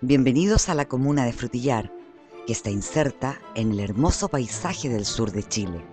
Bienvenidos a la comuna de Frutillar, que está inserta en el hermoso paisaje del sur de Chile.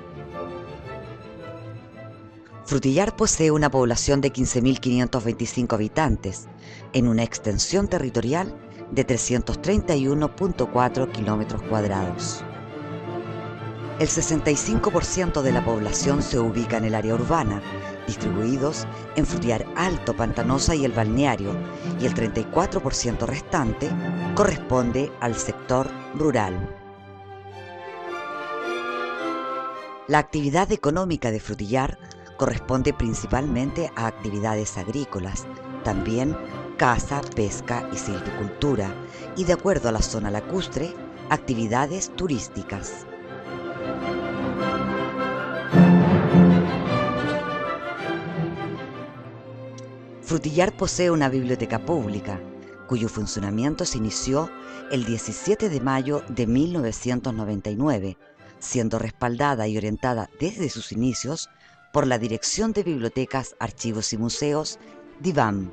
Frutillar posee una población de 15.525 habitantes, en una extensión territorial de 331.4 kilómetros cuadrados. El 65% de la población se ubica en el área urbana, distribuidos en Frutillar Alto, Pantanosa y el Balneario, y el 34% restante corresponde al sector rural. La actividad económica de Frutillar corresponde principalmente a actividades agrícolas, también caza, pesca y silvicultura, y de acuerdo a la zona lacustre, actividades turísticas. Frutillar posee una biblioteca pública, cuyo funcionamiento se inició el 17 de mayo de 1999, siendo respaldada y orientada desde sus inicios por la Dirección de Bibliotecas, Archivos y Museos, DIVAM.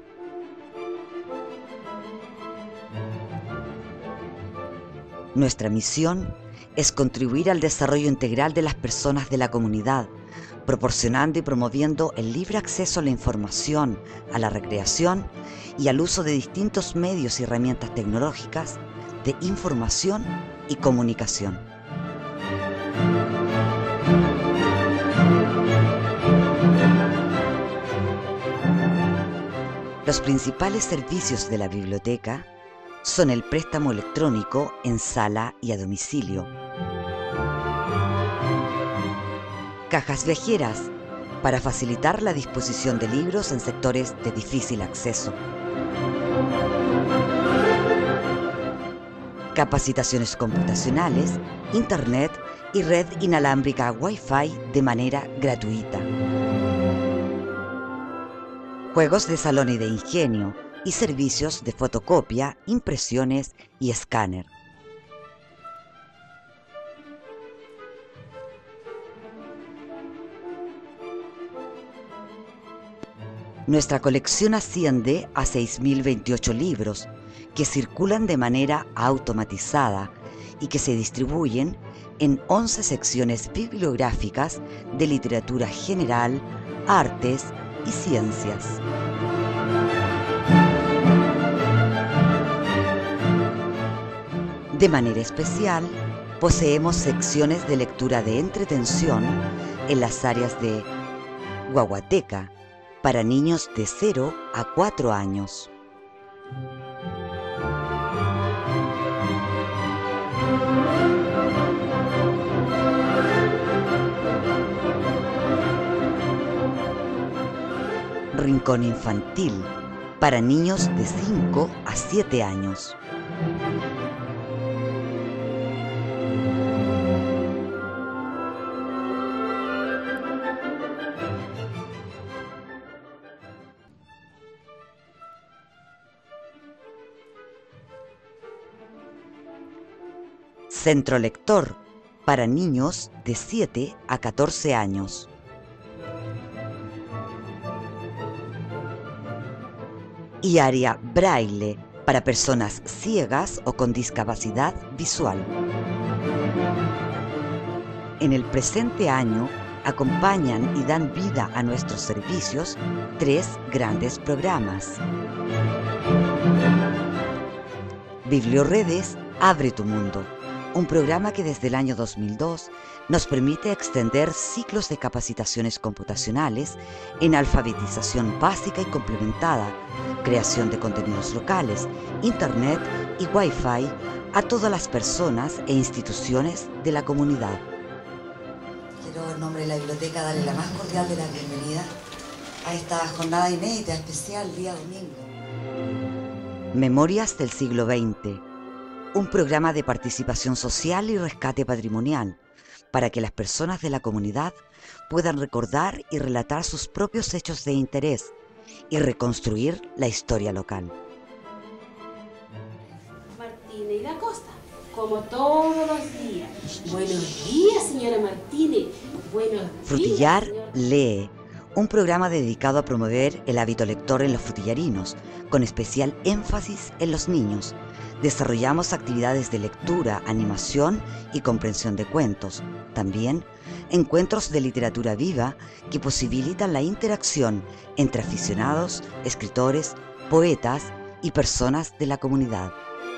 Nuestra misión es contribuir al desarrollo integral de las personas de la comunidad, proporcionando y promoviendo el libre acceso a la información, a la recreación y al uso de distintos medios y herramientas tecnológicas de información y comunicación. Los principales servicios de la biblioteca son el préstamo electrónico en sala y a domicilio, cajas viajeras para facilitar la disposición de libros en sectores de difícil acceso, capacitaciones computacionales, internet y red inalámbrica Wi-Fi de manera gratuita, juegos de salón y de ingenio y servicios de fotocopia, impresiones y escáner. Nuestra colección asciende a 6.028 libros que circulan de manera automatizada y que se distribuyen en 11 secciones bibliográficas de literatura general, artes y ciencias. De manera especial, poseemos secciones de lectura de entretención en las áreas de Guaguateca, para niños de 0 a 4 años. Rincón infantil, para niños de 5 a 7 años. Centro lector, para niños de 7 a 14 años. Y área braille, para personas ciegas o con discapacidad visual. En el presente año acompañan y dan vida a nuestros servicios 3 grandes programas. Biblioredes Abre tu Mundo, un programa que desde el año 2002 nos permite extender ciclos de capacitaciones computacionales en alfabetización básica y complementada, creación de contenidos locales, internet y Wi-Fi a todas las personas e instituciones de la comunidad. Quiero, en nombre de la biblioteca, darle la más cordial de las bienvenidas a esta jornada inédita, especial, día domingo. Memorias del siglo XX, un programa de participación social y rescate patrimonial para que las personas de la comunidad puedan recordar y relatar sus propios hechos de interés y reconstruir la historia local. Martínez y da Costa, como todos los días. Buenos días, señora Martínez. Buenos días. Frutillar lee, un programa dedicado a promover el hábito lector en los frutillarinos, con especial énfasis en los niños. Desarrollamos actividades de lectura, animación y comprensión de cuentos. También encuentros de literatura viva que posibilitan la interacción entre aficionados, escritores, poetas y personas de la comunidad.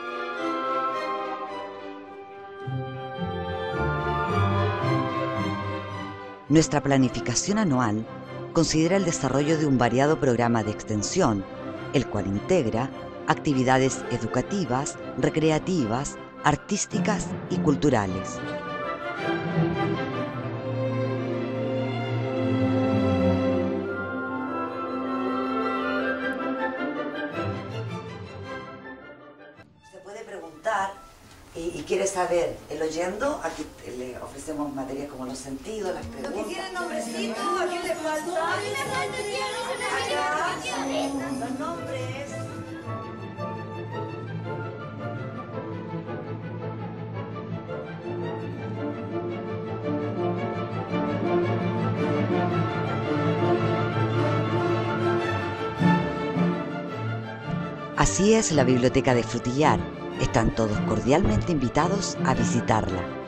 Nuestra planificación anual considera el desarrollo de un variado programa de extensión, el cual integra actividades educativas, recreativas, artísticas y culturales. Se puede preguntar y quiere saber, el oyendo, aquí le ofrecemos materias como los sentidos, las preguntas. ¿Lo que tiene nombrecito? ¿A quién le falta? A mí me falta, tía, no Los nombres. Así es la biblioteca de Frutillar. Están todos cordialmente invitados a visitarla.